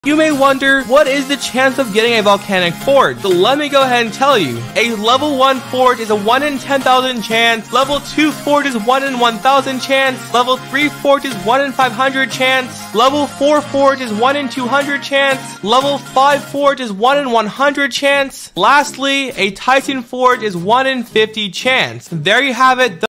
You may wonder, what is the chance of getting a volcanic forge? So let me go ahead and tell you. A level 1 forge is a 1 in 10,000 chance, level 2 forge is 1 in 1,000 chance, level 3 forge is 1 in 500 chance, level 4 forge is 1 in 200 chance, level 5 forge is 1 in 100 chance, lastly, a Titan forge is 1 in 50 chance. There you have it.